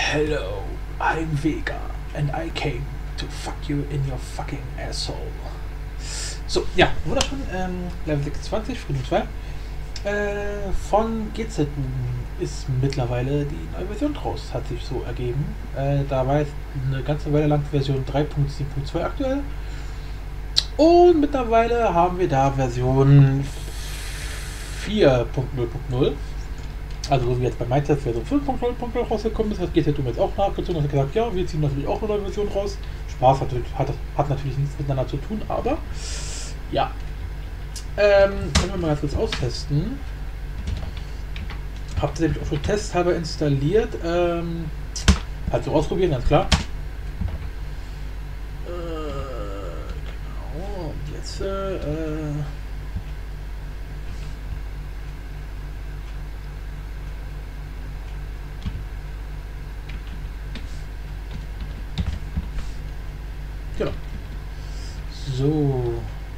Hello, I'm Vega and I came to fuck you in your fucking asshole. So, ja, wunderschön, Level 26, Frieden 2. Von GZ ist mittlerweile die neue Version draus, hat sich so ergeben. Da war jetzt eine ganze Weile lang Version 3.7.2 aktuell. Und mittlerweile haben wir da Version 4.0.0. Also so wie jetzt bei MyTest Version 5.0.0 rausgekommen ist, hat GZ jetzt auch nachgezogen und hat gesagt, ja, wir ziehen natürlich auch eine neue Version raus. Spaß hat natürlich nichts miteinander zu tun, aber ja. Können wir mal ganz kurz austesten. Habt ihr nämlich auch schon testhalber installiert. Halt so ausprobieren, ganz klar. Genau, und jetzt genau. So.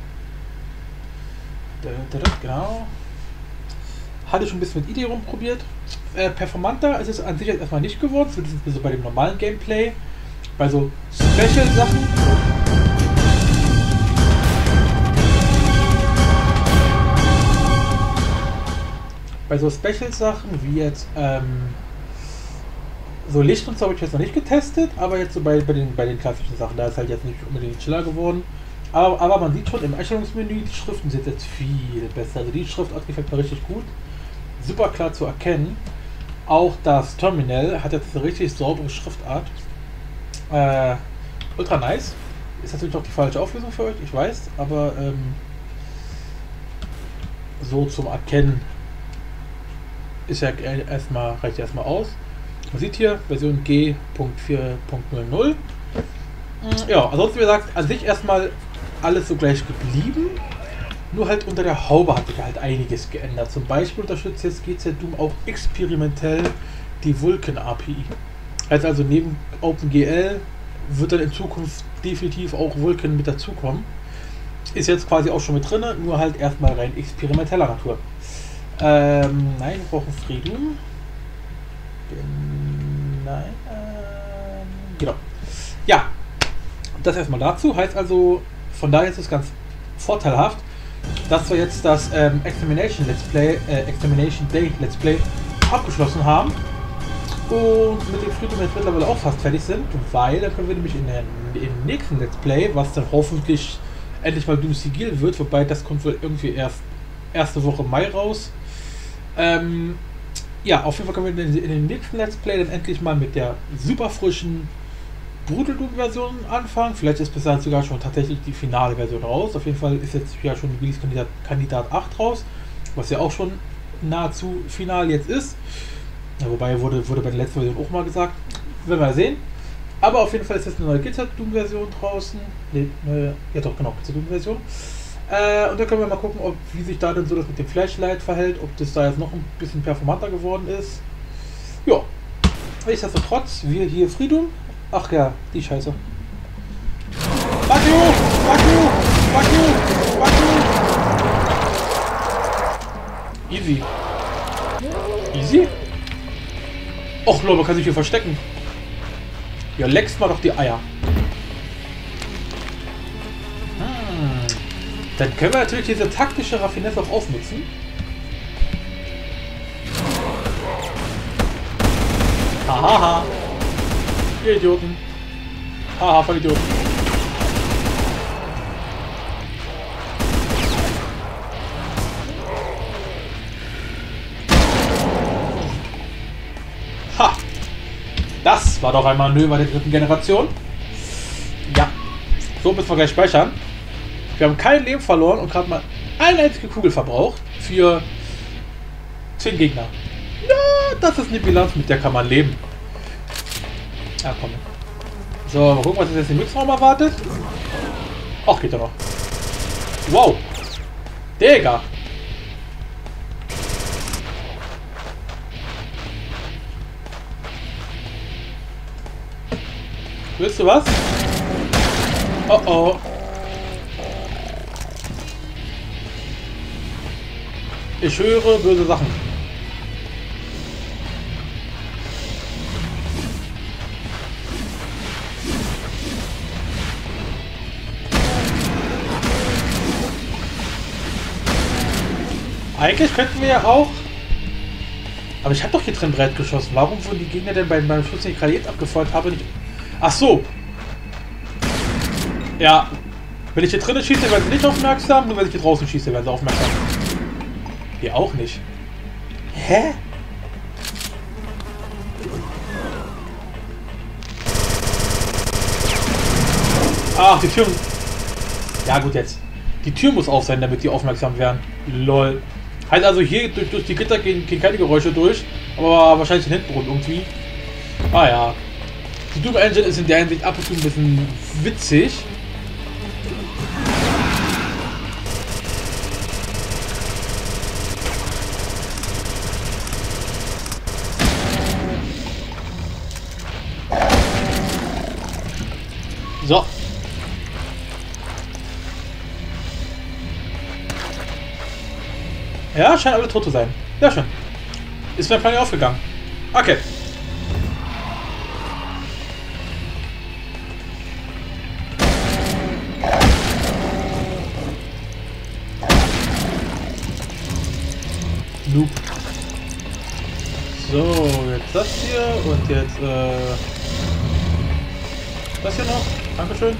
Genau. Hatte schon ein bisschen mit Idee rumprobiert. Performanter ist es an sich jetzt erstmal nicht geworden, zumindest so bei dem normalen Gameplay. Bei so Special-Sachen. Bei so Special-Sachen wie jetzt so Licht und so habe ich jetzt noch nicht getestet, aber jetzt so bei den klassischen Sachen, da ist halt jetzt nicht unbedingt chiller geworden. Aber man sieht schon im Einstellungsmenü, die Schriften sind jetzt viel besser. Also die Schriftart gefällt mir richtig gut. Super klar zu erkennen. Auch das Terminal hat jetzt eine richtig saubere Schriftart. Ultra nice. Ist natürlich auch die falsche Auflösung für euch, ich weiß, aber so zum Erkennen ist ja erstmal, reicht erstmal aus. Man sieht hier Version G.4.00. Ja, ansonsten wie gesagt, an sich erstmal alles so gleich geblieben. Nur halt unter der Haube hat sich halt einiges geändert. Zum Beispiel unterstützt jetzt GZ Doom auch experimentell die Vulkan API. Heißt also neben OpenGL wird dann in Zukunft definitiv auch Vulkan mit dazukommen. Ist jetzt quasi auch schon mit drin, nur halt erstmal rein experimenteller Natur. Nein, wir brauchen Freedom. Nein, genau. Ja, das erstmal dazu. Heißt also, von daher ist es ganz vorteilhaft, dass wir jetzt das Examination Day Let's Play abgeschlossen haben und mit dem Freedom jetzt mittlerweile auch fast fertig sind, weil dann können wir nämlich im nächsten Let's Play, was dann hoffentlich endlich mal Doom Sigil wird, wobei das kommt wohl irgendwie erst erste Woche Mai raus. Ja, auf jeden Fall können wir in dem nächsten Let's Play dann endlich mal mit der super frischen Brutal Doom Version anfangen. Vielleicht ist bis dahin sogar schon tatsächlich die finale Version raus. Auf jeden Fall ist jetzt ja schon Release-Kandidat 8 raus, was ja auch schon nahezu final jetzt ist. Ja, wobei wurde bei der letzten Version auch mal gesagt. Werden wir sehen. Aber auf jeden Fall ist jetzt eine neue GZ Doom Version draußen. Ja doch, genau, GZ Doom Version. Und da können wir mal gucken, wie sich da denn so das mit dem Flashlight verhält, ob das da jetzt noch ein bisschen performanter geworden ist. Ja, nichtsdestotrotz, wir hier Freedom. Ach ja, die Scheiße. Fuck you! Fuck you! Fuck you! Fuck you! Easy. Easy? Och, Leute, man kann sich hier verstecken. Ja, leckst mal doch die Eier. Dann können wir natürlich diese taktische Raffinesse auch ausnutzen. Hahaha. Ihr Idioten. Haha, voll Idioten. Ha! Das war doch ein Manöver der dritten Generation. Ja. So müssen wir gleich speichern. Wir haben kein Leben verloren und gerade mal eine einzige Kugel verbraucht für 10 Gegner. Ja, das ist eine Bilanz, mit der kann man leben. Ja, komm. So, mal gucken, was jetzt im Mixraum erwartet. Ach, geht doch noch. Wow. Digga. Willst du was? Oh oh. Ich höre böse Sachen. Eigentlich könnten wir ja auch... Aber ich habe doch hier drin Brett geschossen. Warum wurden die Gegner denn beim Schuss, den ich gerade jetzt abgefeuert habe, nicht... Ach so. Ja. Wenn ich hier drinnen schieße, werden sie nicht aufmerksam. Nur wenn ich hier draußen schieße, werden sie aufmerksam. Hier auch nicht. Hä? Ach, die Tür... Ja gut, jetzt. Die Tür muss auf sein, damit die aufmerksam werden. Lol. Heißt also, hier durch die Gitter gehen keine Geräusche durch. Aber wahrscheinlich den Hintergrund irgendwie. Ah ja. Die Doom Engine ist in der Hinsicht ab und zu ein bisschen witzig. So. Ja, scheinen alle tot zu sein. Sehr schön. Ist mein Plan aufgegangen. Okay. Noob. So, jetzt das hier und jetzt das hier noch. Dankeschön.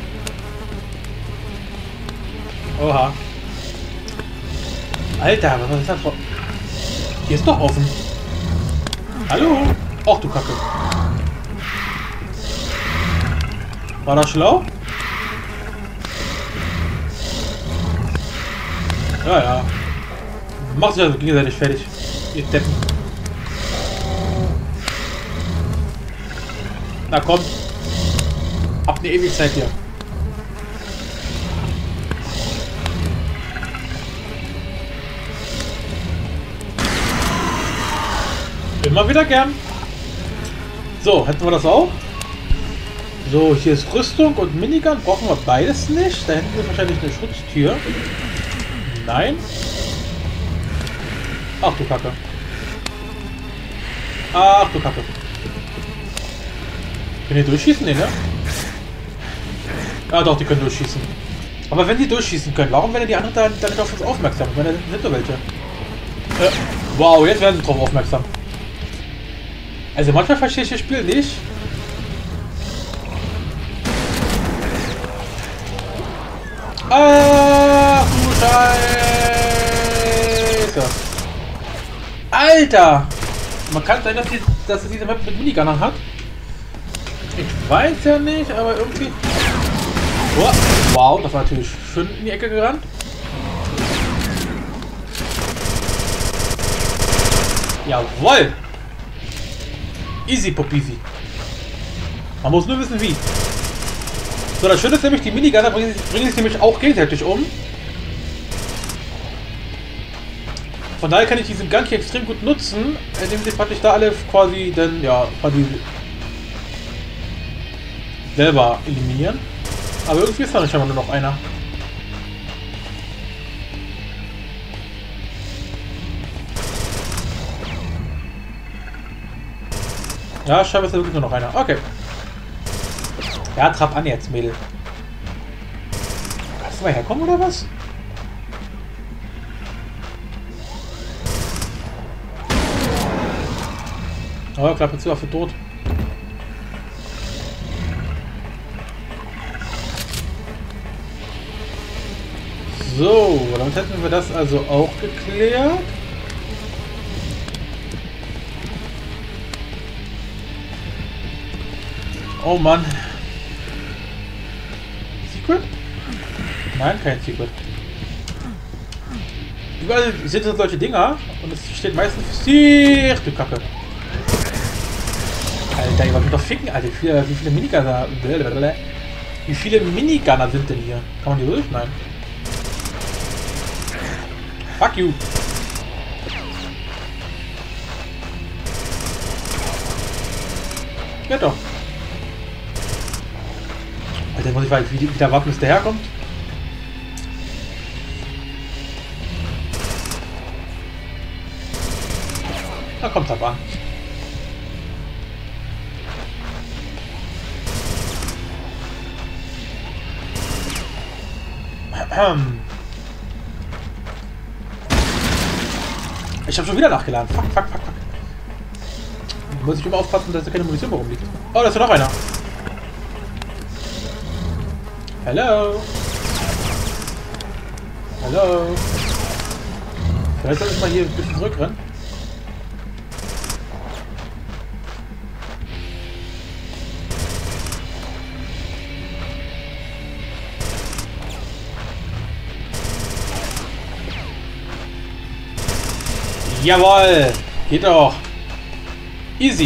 Oha. Alter, was ist das? Hier ist doch offen. Hallo? Ach du Kacke. War das schlau? Ja, ja. Macht sich also gegenseitig fertig. Ihr Deppen. Na komm. Habt eine Ewigkeit hier. Immer wieder gern. So, hätten wir das auch. So, hier ist Rüstung und Minigun. Brauchen wir beides nicht. Da hinten ist wahrscheinlich eine Schutztür. Nein. Ach du Kacke. Ach du Kacke. Können die durchschießen? Nee, ne? Ja doch, die können durchschießen. Aber wenn die durchschießen können, warum werden die anderen da nicht auf uns aufmerksam? Ich meine, da sind doch welche. Wow, jetzt werden sie drauf aufmerksam. Also manchmal verstehe ich das Spiel nicht. Ach du Scheiße. Alter! Man kann sein, dass es diese Map mit Minigunnern hat. Ich weiß ja nicht, aber irgendwie... Oh, wow, das war natürlich schön in die Ecke gerannt. Jawoll! Easy Popisi. Man muss nur wissen wie. So, das Schöne ist nämlich, die Minigunner bringen sich nämlich auch gegenseitig um. Von daher kann ich diesen Gang hier extrem gut nutzen, indem sie praktisch da alle quasi dann, ja, quasi selber eliminieren. Aber irgendwie ist da scheinbar nur noch einer. Ja, scheinbar ist da wirklich nur noch einer. Okay. Ja, trab an jetzt, Mädel. Kannst du mal herkommen oder was? Oh, Klappe zu, Affe tot. So, damit hätten wir das also auch geklärt. Oh Mann. Secret? Nein, kein Secret. Überall sind solche Dinger und es steht meistens für du Kacke. Alter, ich wollte mich doch ficken, Alter. Wie viele Minigunner. Wie viele Minigunner sind denn hier? Kann man die durch? Nein. Fuck you. Ja doch. Alter, muss ich mal wieder warten, bis der herkommt. Da kommt er an. Ich habe schon wieder nachgeladen. Fuck, fuck, fuck, fuck. Muss ich immer aufpassen, dass da keine Munition mehr rumliegt. Oh, da ist ja noch einer. Hallo. Hallo. Vielleicht soll ich mal hier ein bisschen zurückrennen. Jawohl! Geht doch! Easy!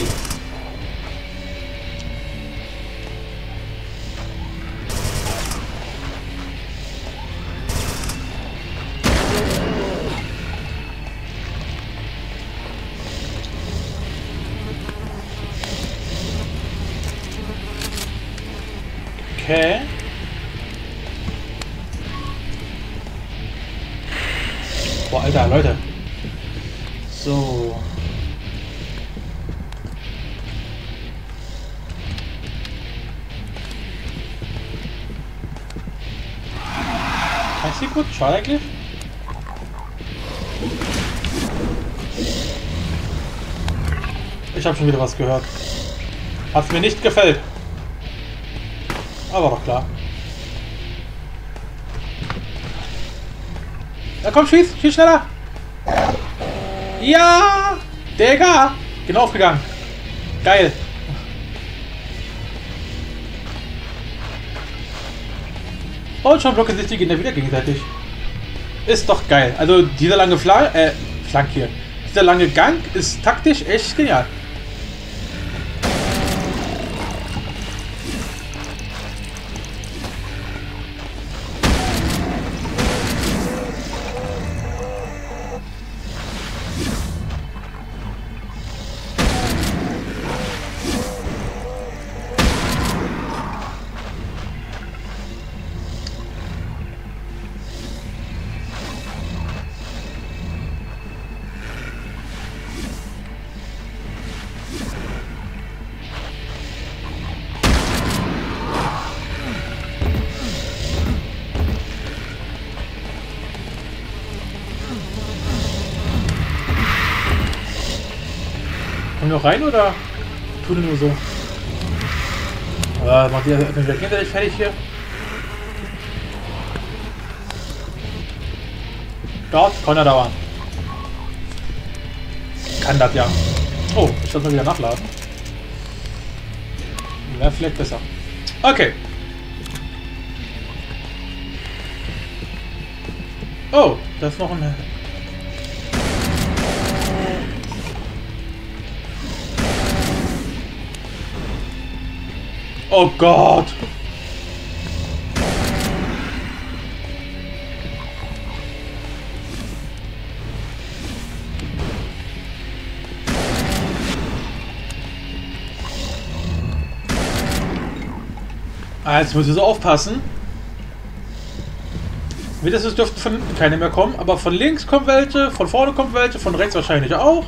Okay. Boah, Alter, Leute. So. Kein Secret? Schade eigentlich. Ich habe schon wieder was gehört. Hat's mir nicht gefällt. Aber doch klar. Na komm, schieß! Schieß schneller! Ja! Digga! Genau aufgegangen. Geil. Und schon blocken sich die Gegner wieder gegenseitig. Ist doch geil. Also dieser lange Flank hier. Dieser lange Gang ist taktisch echt genial. Kommen wir noch rein oder tun wir nur so? Macht ihr wieder gegenseitig fertig hier? Dort kann er dauern. Kann das ja. Oh, ich soll mal wieder nachladen. Wäre vielleicht besser. Okay. Oh, da ist noch ein... Oh Gott! Jetzt müssen wir so aufpassen. Mindestens dürften von hinten keine mehr kommen, aber von links kommen welche, von vorne kommen welche, von rechts wahrscheinlich auch.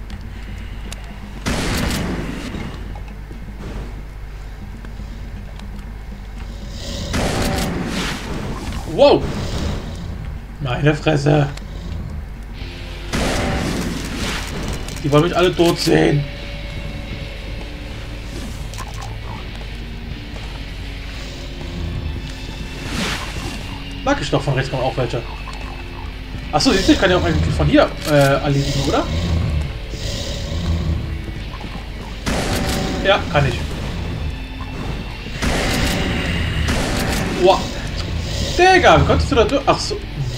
Wow! Meine Fresse! Die wollen mich alle tot sehen. Mag ich doch, von rechts kommen auch welche. Achso, siehst du, ich kann ja auch eigentlich von hier erledigen, oder? Ja, kann ich. Wow. Digga, wie konntest du da durch? Ach so.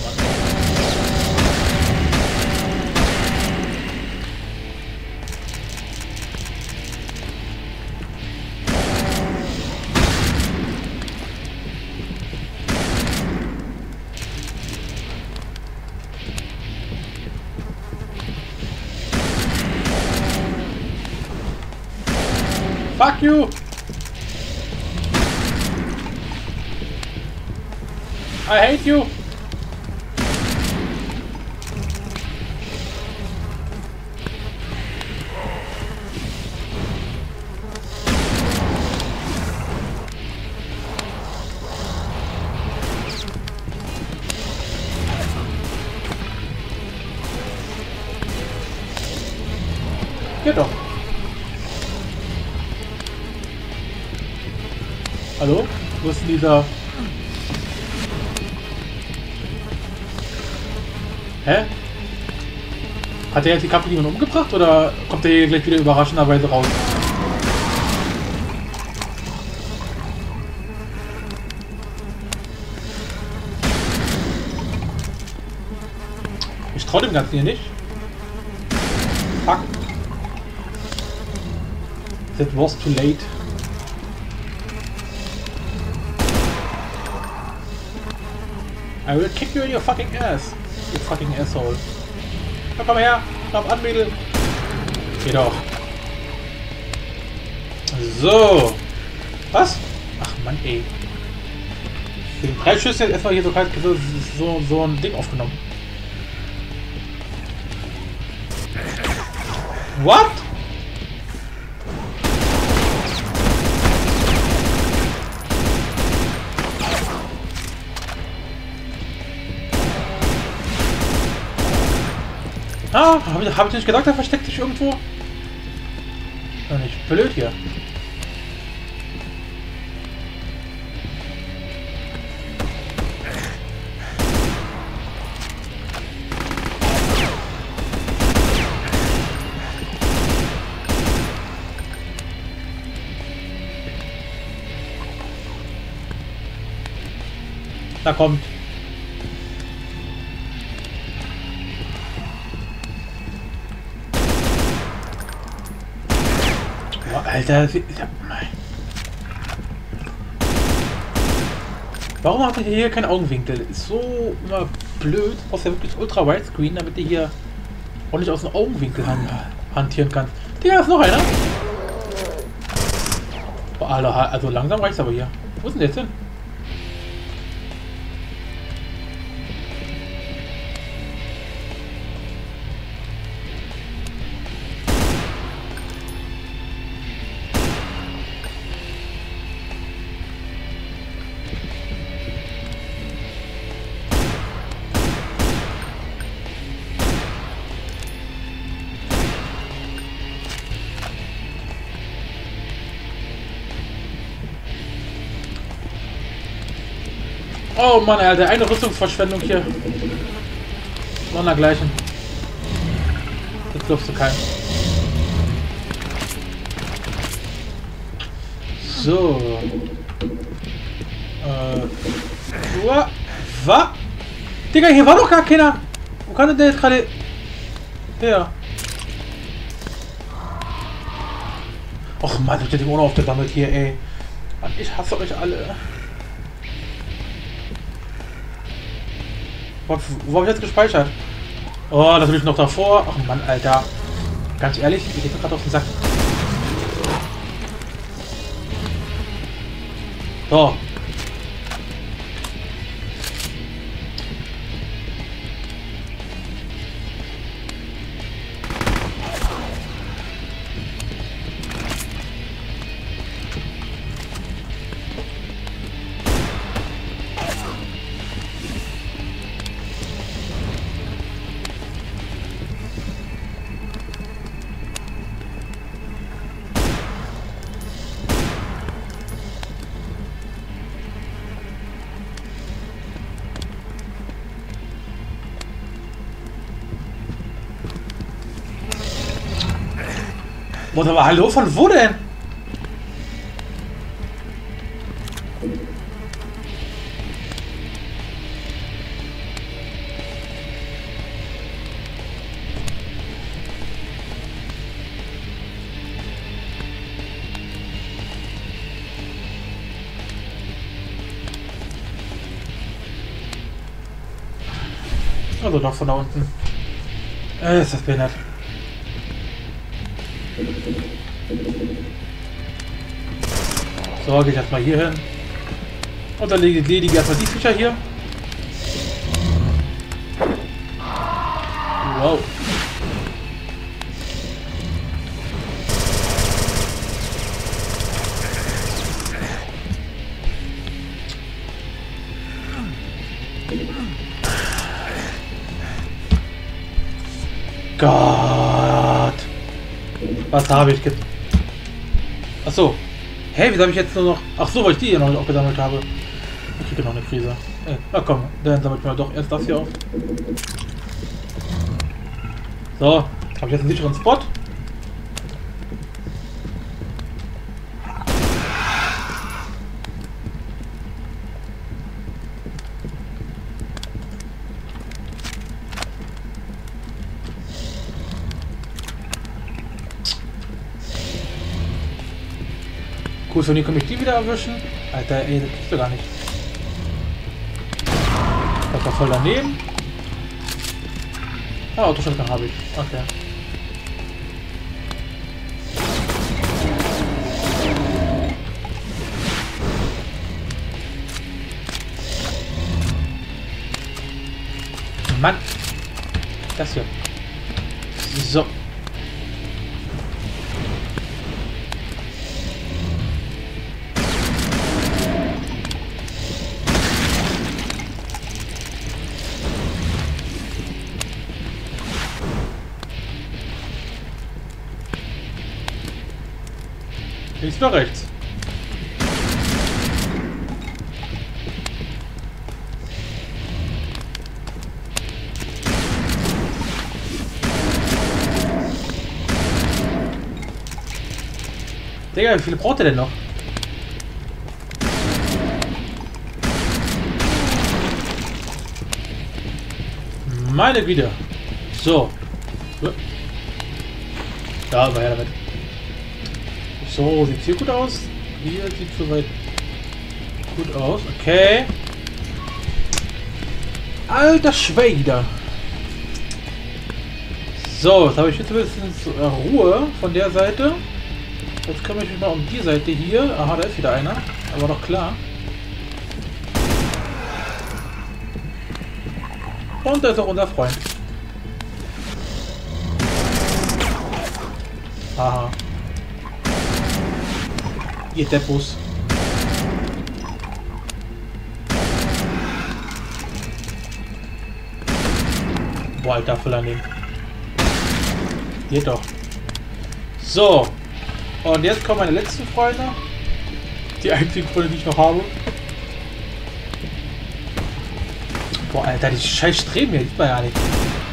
Fuck you! I hate you! Geht doch. Hallo? Wo ist denn dieser... Hä? Hat er jetzt die Kappe jemand umgebracht oder kommt er hier gleich wieder überraschenderweise raus? Ich traue dem Ganzen hier nicht. Fuck. That was too late. I will kick you in your fucking ass. You fucking asshole. Na, komm her. Komm an, Mädel. Geh doch. So. Was? Ach Mann, ey. Wegen 3 Schüsse jetzt erstmal hier so ein Ding aufgenommen. What? Ah, hab ich nicht gedacht, er versteckt sich irgendwo? Doch nicht blöd hier. Da kommt. Boah, Alter. Warum hat er hier keinen Augenwinkel? Ist so immer blöd. Brauchst ja wirklich ultra widescreen, damit du hier auch nicht aus dem Augenwinkel hantieren kannst. Digga, ist noch einer. Boah, Alter, also langsam reicht's aber hier. Wo ist denn der jetzt hin? Oh Mann, Alter, eine Rüstungsverschwendung hier. Sondergleichen. Das glaubst du keinem. So. Was? Digga, hier war doch gar keiner. Wo kann denn der jetzt gerade her? Och Mann, ich hab den Ohne aufgesammelt hier, ey. Mann, ich hasse euch alle. Wo habe ich jetzt gespeichert? Oh, das will ich noch davor. Ach Mann, Alter. Ganz ehrlich, ich gehe gerade auf den Sack. So. Boah, aber hallo, von wo denn? Also doch von da unten. Ist das behindert. So, gehe ich erstmal hier hin. Und dann lege ich erstmal die Viecher hier. Wow. Gott. Was habe ich ge... Achso. Hä, wieso habe ich jetzt nur noch... Ach so, weil ich die hier noch gesammelt habe. Ich kriege noch eine Krise. Na komm, dann sammelt ich mal doch erst das hier auf. So, habe ich jetzt einen sicheren Spot. Gut, von hier kann ich die wieder erwischen. Alter, ey, das kriegst du gar nicht. Das war voll daneben. Ah, Autoschalter habe ich. Okay. Mann. Das hier. So. Links oder rechts? Digga, wie viele braucht er denn noch? Meine Güte. So. Da, aber her damit. So, sieht hier gut aus. Hier sieht soweit gut aus. Okay. Alter Schwede. So, jetzt habe ich jetzt ein bisschen Ruhe von der Seite. Jetzt kümmere ich mich mal um die Seite hier. Aha, da ist wieder einer. Aber doch klar. Und da ist auch unser Freund. Aha. Ihr Deppos. Boah, Alter, voll daneben. Geht doch. So. Und jetzt kommen meine letzten Freunde. Die einzigen Freunde, die ich noch habe. Boah, Alter, die scheiß Streben hier, sieht man ja nicht.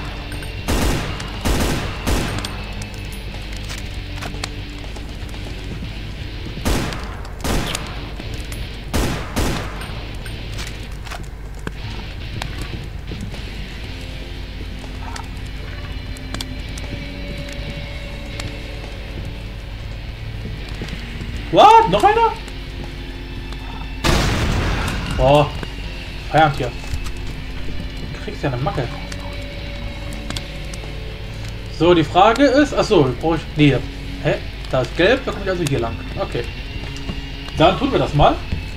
What? Noch einer? Boah. Feierabend hier. Du kriegst ja eine Macke. So, die Frage ist... Achso, brauche ich... Nee. Hä? Da ist gelb, da komme ich also hier lang. Okay. Dann tun wir das mal.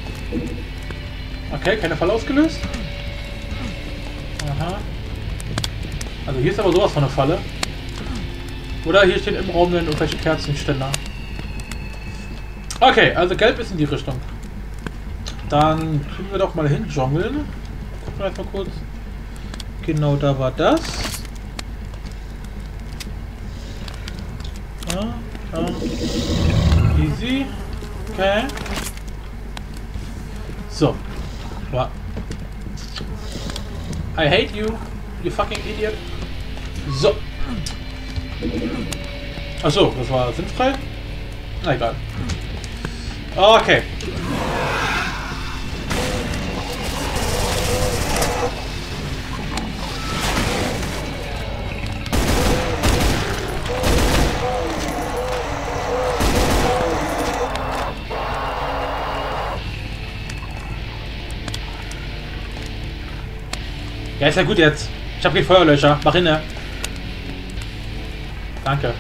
Okay, keine Falle ausgelöst. Aha. Also hier ist aber sowas von einer Falle. Oder hier stehen im Raum dann irgendwelche Kerzenständer. Okay, also gelb ist in die Richtung. Dann können wir doch mal hinjongeln. Gucken wir erstmal kurz. Genau, da war das. Ja, ja. Easy. Okay. So. Ja. I hate you, you fucking idiot. So. Achso, das war sinnfrei? Na egal. Okay. Ja, ist ja gut jetzt. Ich habe keinen Feuerlöscher. Mach hin, ne? Danke.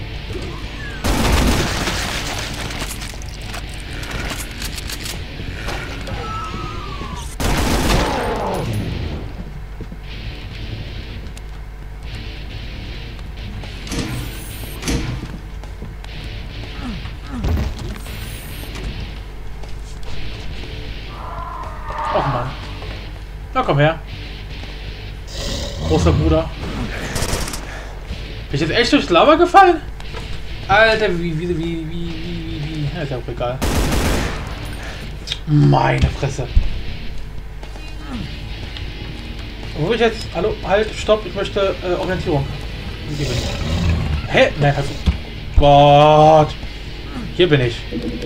Och Mann. Na komm her. Großer Bruder. Bin ich jetzt echt durch Lava gefallen? Alter, wie. Ja, ist ja auch egal. Meine Fresse. Wo will ich jetzt? Hallo, halt, stopp, ich möchte Orientierung. Hier bin ich. Hä? Nein, hast du. Gott. Hier bin ich.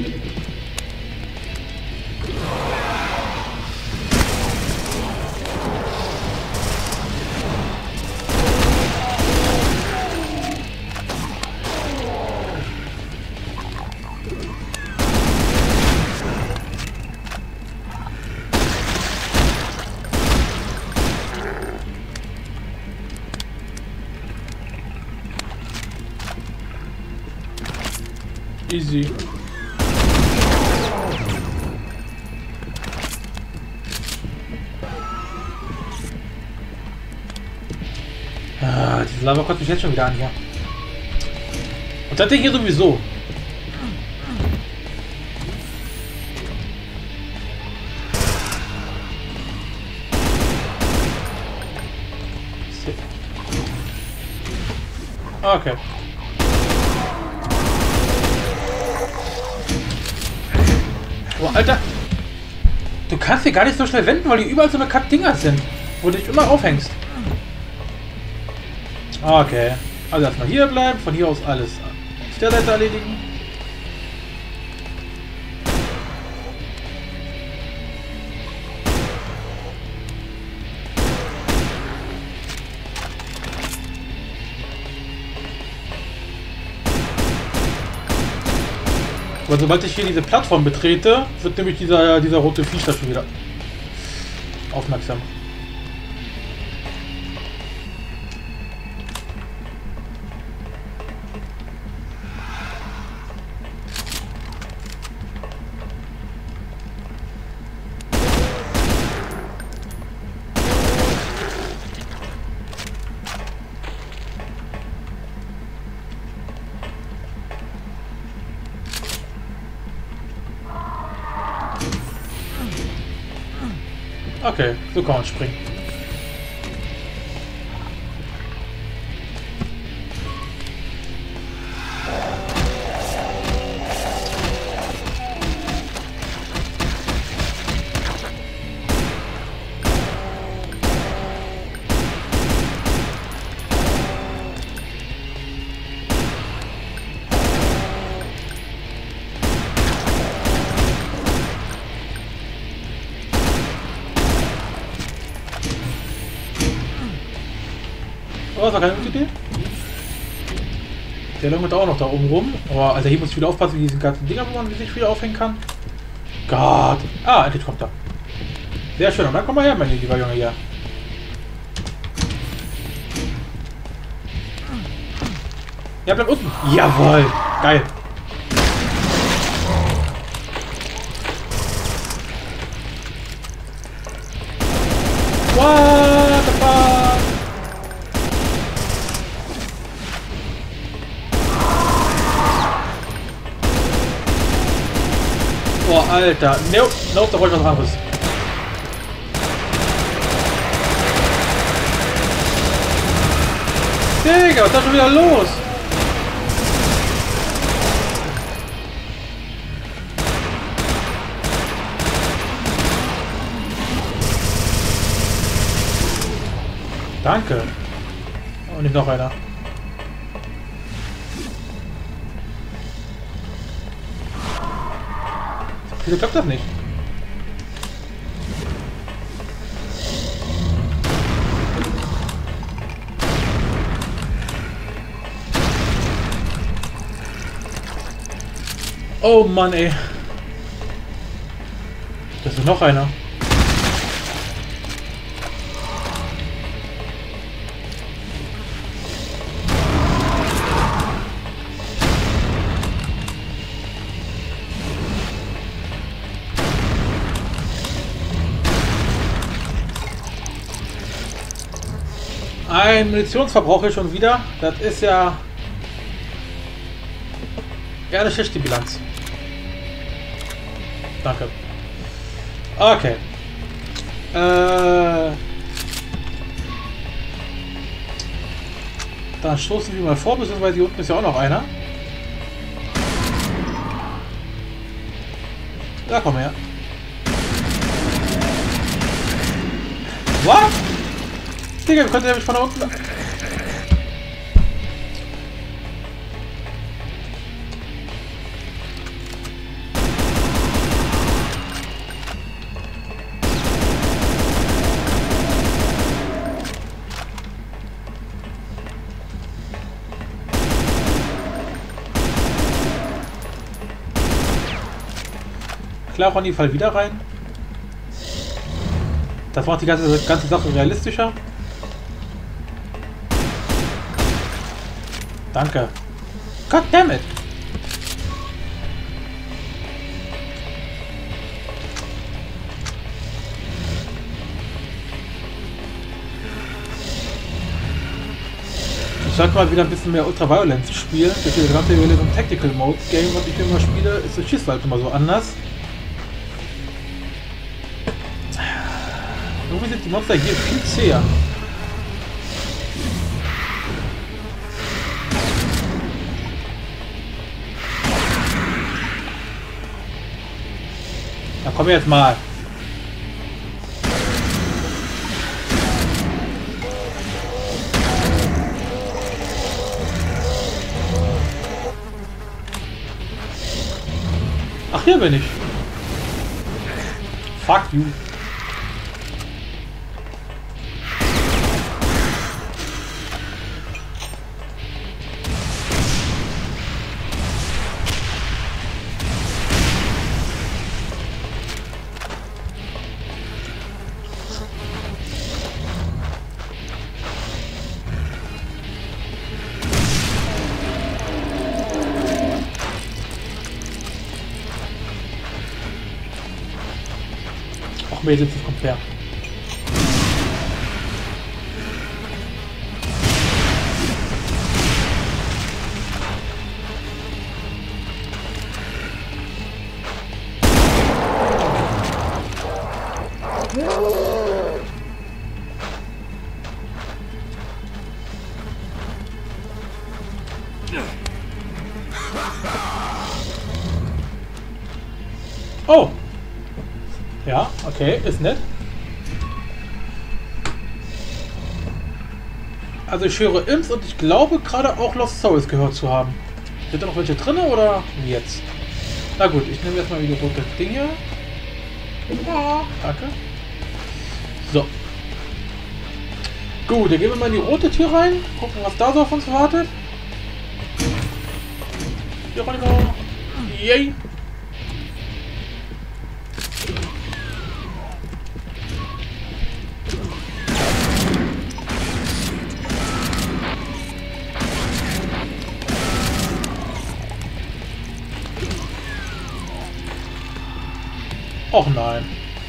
Easy. Ah, diese Lava kotzt mich jetzt schon wieder an hier. Und das Ding hier sowieso. Okay. Oh, Alter! Du kannst hier gar nicht so schnell wenden, weil die überall so eine Kack-Dinger sind, wo du dich immer aufhängst. Okay. Also erstmal hier bleiben, von hier aus alles auf der Seite erledigen. Aber sobald ich hier diese Plattform betrete, wird nämlich dieser rote Viech da schon wieder aufmerksam. Okay, so kann man springen. Oh, das war keine gute Idee. Der lungert auch noch da oben rum. Aber Alter, hier muss ich wieder aufpassen, wie diesen ganzen Dinger, wo man sich wieder aufhängen kann. Gott. Ah, endlich kommt er. Sehr schön. Und dann komm mal her, mein lieber Junge hier. Ja, bleib unten. Jawohl. Geil. What the fuck? Boah, Alter. Nope, nope, da wollte ich was anderes. Digga, was ist da schon wieder los? Danke. Und nicht noch einer. Wieso klappt das nicht? Oh Mann, ey. Das ist noch einer. Ein Munitionsverbrauch hier schon wieder. Das ist ja eher eine schlechte Bilanz. Danke. Okay. Dann stoßen wir mal vor, beziehungsweise hier unten ist ja auch noch einer. Da komm her. Was? Digga, wie konnte der mich von da unten... Klar, Ronny, fall wieder rein. Das macht die ganze Sache realistischer. Danke. God damn it. Ich sollte mal wieder ein bisschen mehr Ultraviolence spielen. Das ist gerade wieder so ein Tactical Mode Game, was ich immer spiele, ist das Schießt halt immer so anders. Irgendwie sind die Monster hier viel zäher. Na komm jetzt mal. Ach, hier bin ich. Fuck you. Mädels, das kommt her. Oh! Ja, okay, ist nett. Also ich höre Imps und ich glaube gerade auch Lost Souls gehört zu haben. Sind da noch welche drin oder wie jetzt? Na gut, ich nehme erstmal wieder rote Ding hier. Ja, danke. So. Gut, dann gehen wir mal in die rote Tür rein. Gucken, was da so auf uns wartet. Hier rein. Yay. Och nein.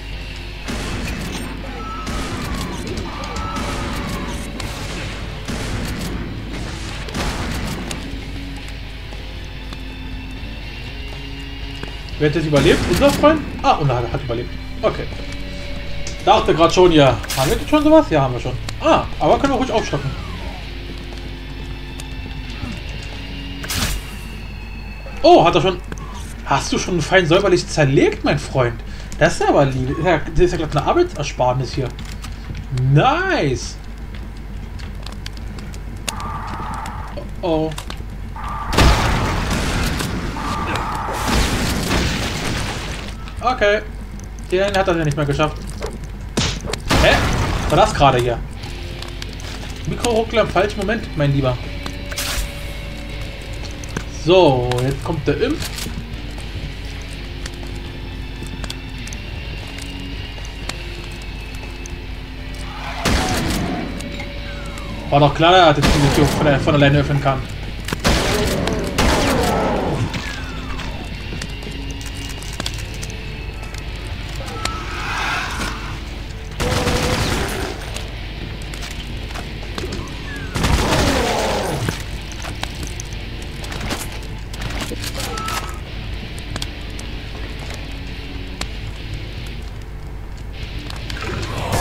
Wer hat das überlebt? Unser Freund? Ah, und er hat überlebt. Okay. Dachte gerade schon, ja. Haben wir jetzt schon sowas? Ja, haben wir schon. Ah, aber können wir ruhig aufstocken. Oh, hat er schon... Hast du schon fein säuberlich zerlegt, mein Freund? Das ist aber lieb. Das ist ja gerade eine Arbeitsersparnis hier. Nice. Oh. Okay. Den hat er ja nicht mehr geschafft. Hä? Was war das gerade hier? Mikroruckler im falschen Moment, mein Lieber. So, jetzt kommt der Imp. War doch klar, dass ich die Tür von alleine öffnen kann.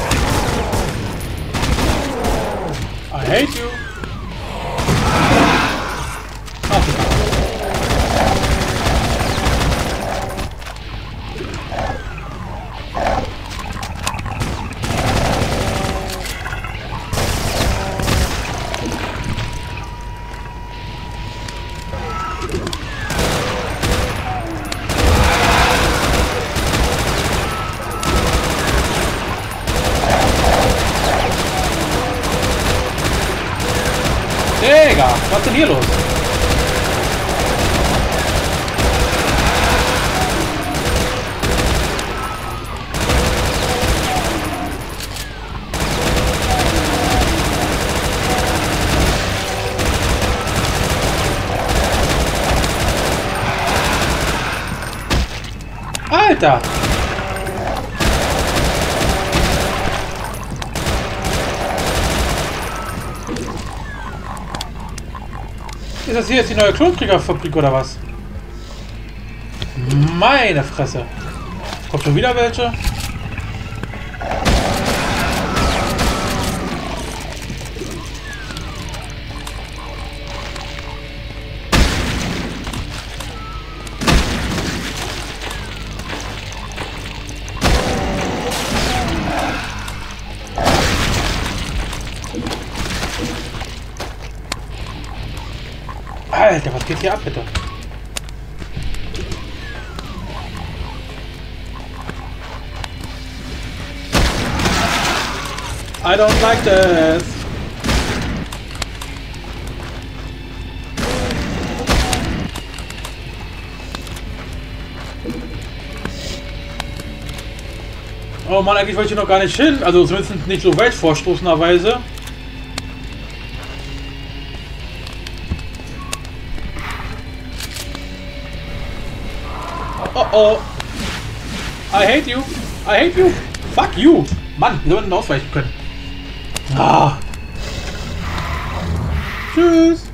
I hate you. Was ist denn hier los? Alter! Ist das hier jetzt die neue Klonkriegerfabrik oder was? Meine Fresse! Kommt schon wieder welche? Alter, was geht hier ab, bitte? I don't like this. Oh Mann, eigentlich wollte ich hier noch gar nicht hin. Also zumindest nicht so weit vorstoßenderweise. Oh oh. I hate you. I hate you. Fuck you. Mann, wie soll man denn ausweichen können? Ah. Tschüss.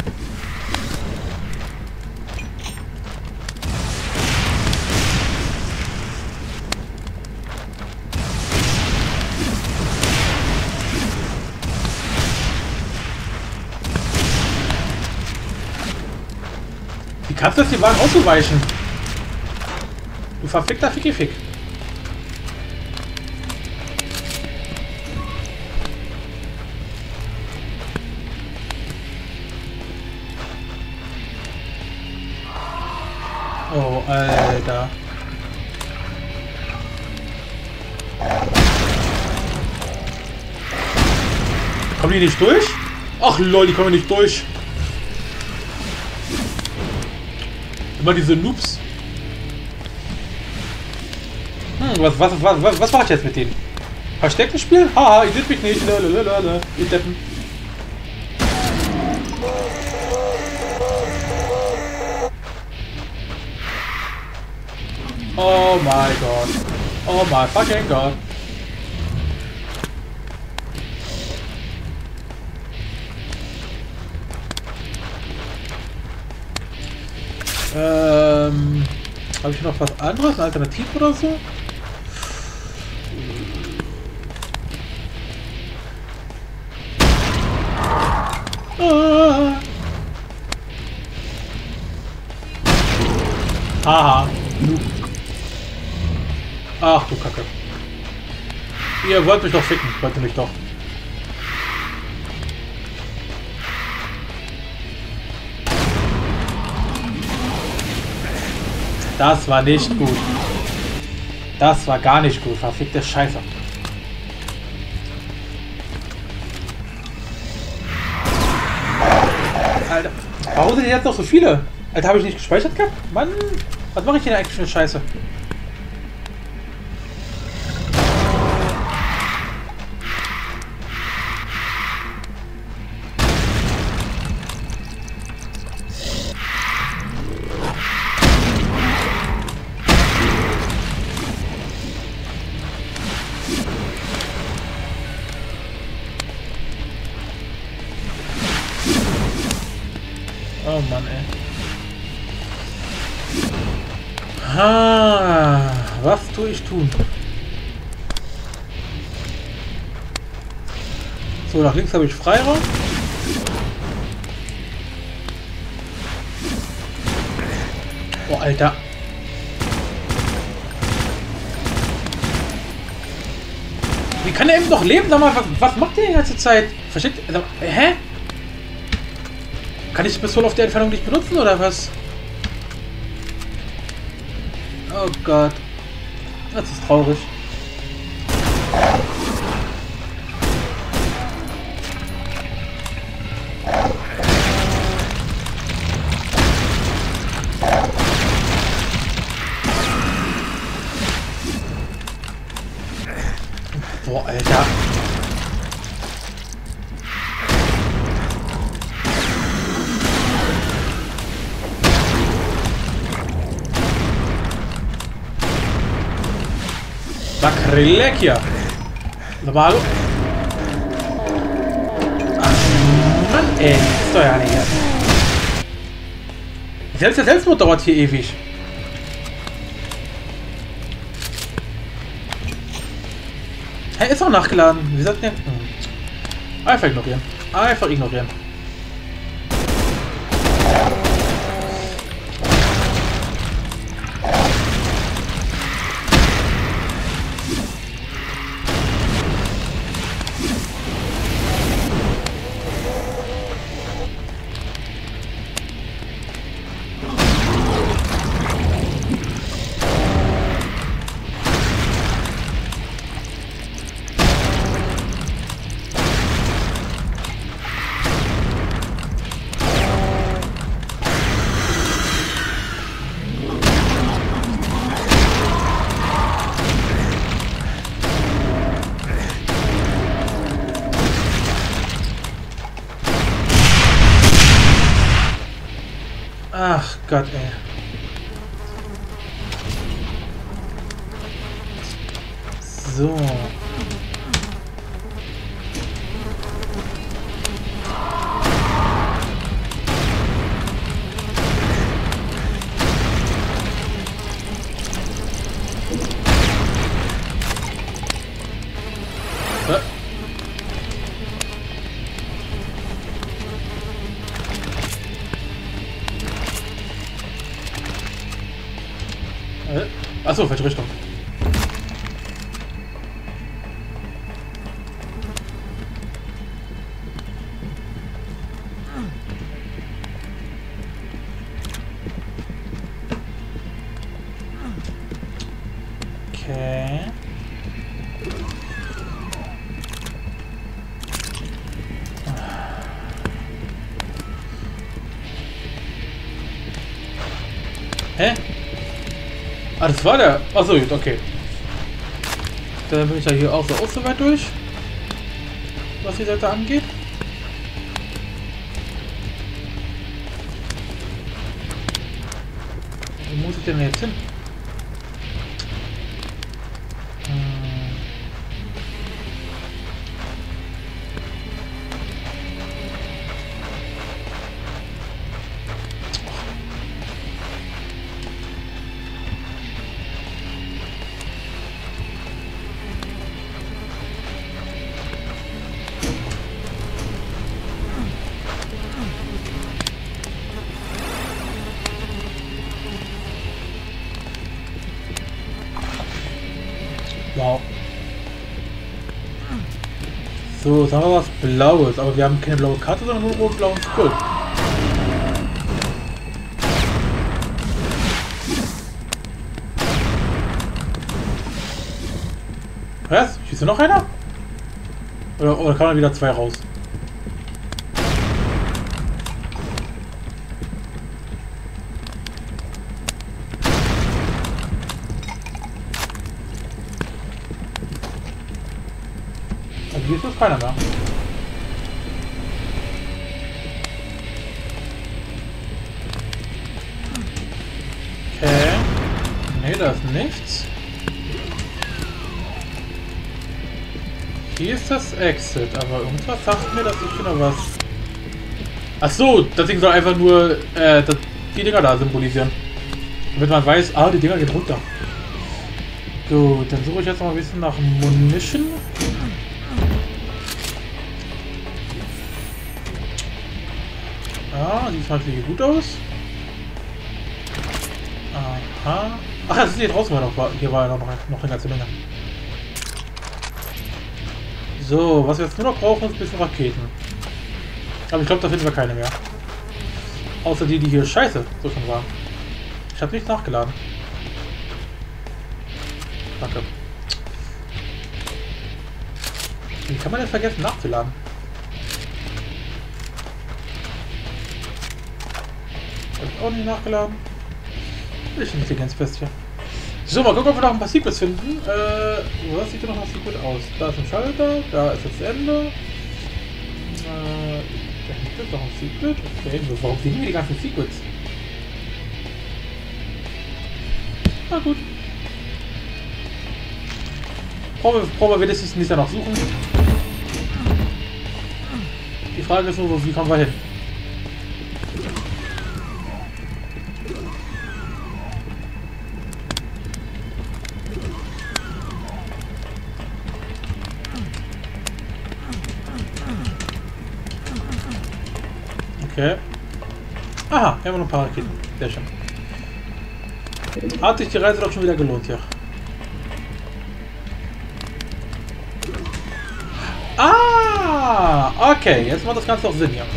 Wie kannst du das, die Wagen auszuweichen? Du verfickter Ficki-Fick. Oh, Alter. Kommen die nicht durch? Ach lol, die kommen nicht durch. Immer diese Noobs. Was mache ich jetzt mit denen? Verstecken spielen? Haha, ihr seht mich nicht. Lalalala. Ihr Deppen. Oh my god. Oh my fucking god. Habe ich noch was anderes? Eine Alternative oder so? Ah. Haha. Ach du Kacke. Ihr wollt mich doch ficken. Wollt ihr mich doch. Das war nicht gut. Das war gar nicht gut. Verfickte Scheiße. Alter. Warum sind jetzt noch so viele? Alter, habe ich nicht gespeichert gehabt? Mann. Was mache ich denn eigentlich für eine Scheiße? Oh Mann, ey. Ah, was tue ich tun? So, nach links habe ich Freiraum. Oh, Alter. Wie kann er eben noch leben? Sag mal, was macht der die ganze Zeit? Versteckt. Hä? Kann ich die Pistole auf der Entfernung nicht benutzen, oder was? Oh Gott. Das ist traurig. Boah, Alter. Sakrilegia. Normal. Ach, Mann, ey. Das ist doch ja nicht. Selbst der Selbstmord dauert hier ewig. Hey, ist auch nachgeladen. Wie sagt der? Einfach ignorieren. Einfach ignorieren. Ach Gott, ey. So. Achso, falsche Richtung. Okay. Hä? Ah, das war der. Achso, gut, okay. Dann bin ich ja hier auch so weit durch. Was die Seite angeht. Wo muss ich denn jetzt hin? Wow. So, jetzt haben wir was Blaues, aber wir haben keine blaue Karte, sondern nur einen blauen Skull. Was? Schießt da noch einer? Oder kann man wieder zwei raus? Also hier ist jetzt keiner mehr. Okay. Nee, da ist nichts. Hier ist das Exit, aber irgendwas sagt mir, dass ich hier noch was... Ach so, das Ding soll einfach nur die Dinger da symbolisieren. Damit man weiß, ah, die Dinger gehen runter. Gut, dann suche ich jetzt noch ein bisschen nach Munition. Ja, sieht natürlich gut aus. Aha. Ach, das ist hier draußen, hier war ja noch eine ganze Menge. So, was wir jetzt nur noch brauchen, ist ein bisschen Raketen. Aber ich glaube, da finden wir keine mehr. Außer die hier scheiße so schon waren. Ich habe nicht nachgeladen. Danke. Wie kann man denn vergessen nachzuladen? Habe ich auch nicht nachgeladen. Ich Intelligenzbestie. So, mal gucken, ob wir noch ein paar Secrets finden. Was sieht denn noch nach Secret aus? Da ist ein Schalter, da ist das Ende. Da hinten ist noch ein Secret. Okay, warum sehen wir die ganzen Secrets? Na gut. Probabilistisch nicht danach suchen. Die Frage ist nur, wie kommen wir hin? Okay. Aha, wir haben noch ein paar Raketen. Sehr schön. Hat sich die Reise doch schon wieder gelohnt, ja. Ah, okay, jetzt macht das Ganze auch Sinn hier.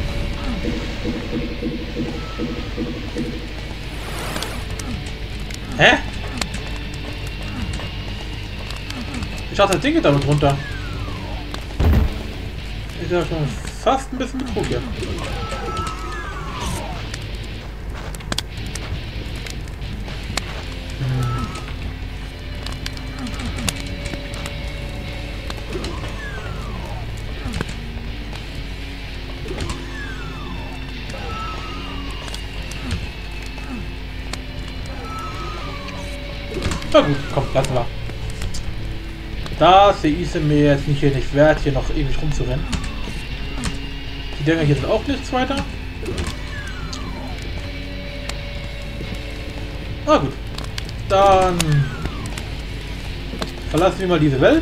Hä? Ich dachte, das Ding geht damit runter. Ist ja schon fast ein bisschen Betrug hier. Na gut, komm, lassen wir. Das ist mir jetzt nicht wert, hier noch ewig rumzurennen. Die Dinger hier sind auch nichts weiter. Na gut. Dann verlassen wir mal diese Welt.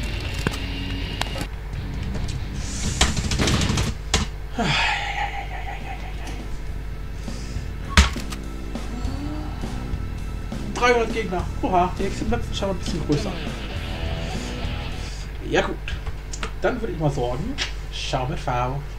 Gegner. Oha, die nächsten Maps sind schon ein bisschen größer. Ja gut. Dann würde ich mal sagen, schau mit V.